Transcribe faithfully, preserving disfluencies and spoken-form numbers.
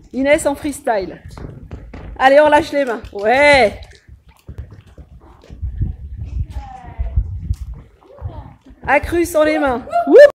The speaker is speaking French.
Inès en freestyle. Allez, on lâche les mains. Ouais. Accru sur les mains. Wouh!